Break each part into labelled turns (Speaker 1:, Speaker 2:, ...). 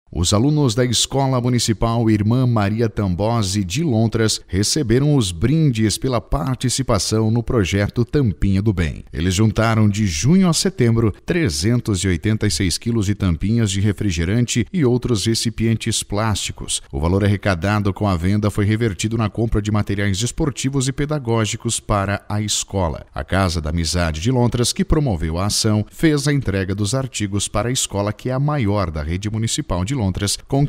Speaker 1: Os alunos da Escola Municipal Irmã Maria Tambosi de Lontras receberam os brindes pela participação no projeto Tampinha do Bem. Eles juntaram de junho a setembro 386 quilos de tampinhas de refrigerante e outros recipientes plásticos. O valor arrecadado com a venda foi revertido na compra de materiais esportivos e pedagógicos para a escola. A Casa da Amizade de Lontras, que promoveu a ação, fez a entrega dos artigos para a escola, que é a maior da rede municipal de Lontras, com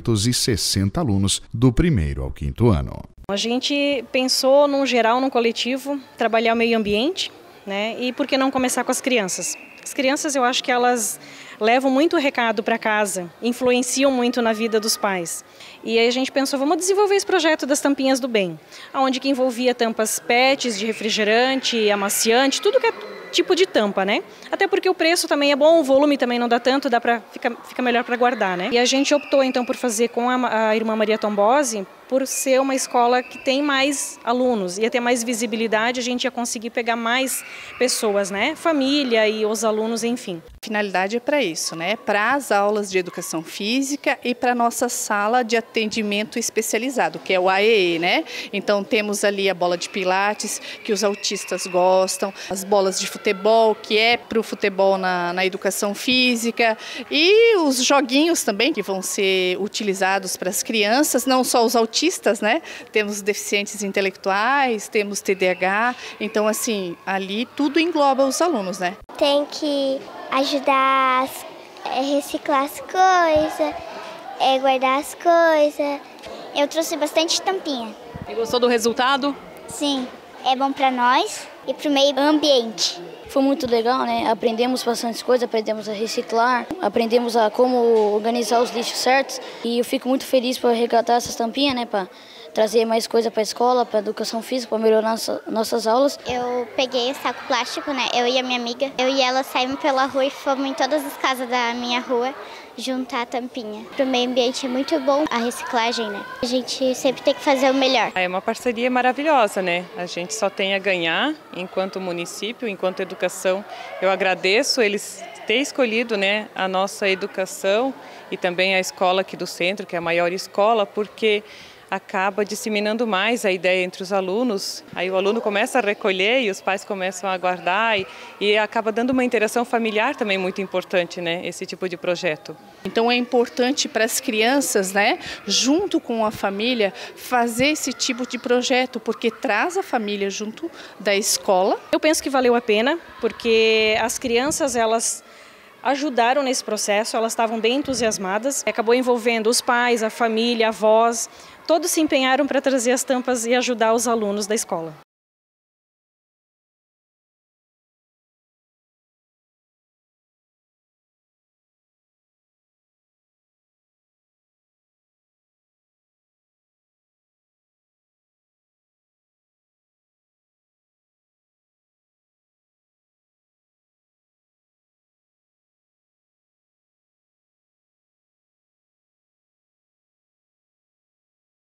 Speaker 1: 560 alunos do 1º ao 5º ano.
Speaker 2: A gente pensou, num geral, num coletivo, trabalhar o meio ambiente, né? E por que não começar com as crianças? As crianças, eu acho que elas levam muito recado para casa, influenciam muito na vida dos pais. E aí a gente pensou, vamos desenvolver esse projeto das tampinhas do bem, onde que envolvia tampas PETs de refrigerante, amaciante, tudo que é tipo de tampa, né? Até porque o preço também é bom, o volume também não dá tanto, fica melhor para guardar, né? E a gente optou então por fazer com a Irmã Maria Tambosi, por ser uma escola que tem mais alunos, ia ter mais visibilidade, a gente ia conseguir pegar mais pessoas, né? Família e os alunos, enfim.
Speaker 3: A finalidade é para isso, né? Para as aulas de educação física e para a nossa sala de atendimento especializado, que é o AEE, né? Então temos ali a bola de pilates, que os autistas gostam, as bolas de futebol, que é para o futebol na educação física, e os joguinhos também, que vão ser utilizados para as crianças, não só os autistas, né? Temos deficientes intelectuais, temos TDAH, então assim, ali tudo engloba os alunos, né?
Speaker 4: Tem que ajudar a reciclar as coisas, guardar as coisas. Eu trouxe bastante tampinha.
Speaker 5: E gostou do resultado?
Speaker 4: Sim, é bom para nós e para o meio ambiente.
Speaker 6: Foi muito legal, né? Aprendemos bastante coisas, aprendemos a reciclar, aprendemos a como organizar os lixos certos. E eu fico muito feliz por arrecadar essas tampinhas, né? Para trazer mais coisa para a escola, para a educação física, para melhorar nossas aulas.
Speaker 4: Eu peguei o saco plástico, né? Eu e a minha amiga. Eu e ela saímos pela rua e fomos em todas as casas da minha rua juntar a tampinha. Para o meio ambiente é muito bom a reciclagem, né? A gente sempre tem que fazer o melhor.
Speaker 7: É uma parceria maravilhosa, né? A gente só tem a ganhar enquanto município, enquanto educação. Eu agradeço eles terem escolhido, né, a nossa educação e também a escola aqui do centro, que é a maior escola, porque acaba disseminando mais a ideia entre os alunos. Aí o aluno começa a recolher e os pais começam a guardar e acaba dando uma interação familiar também muito importante, né, esse tipo de projeto.
Speaker 3: Então é importante para as crianças, né, junto com a família, fazer esse tipo de projeto, porque traz a família junto da escola.
Speaker 2: Eu penso que valeu a pena, porque as crianças, elas ajudaram nesse processo, elas estavam bem entusiasmadas. Acabou envolvendo os pais, a família, avós, todos se empenharam para trazer as tampas e ajudar os alunos da escola.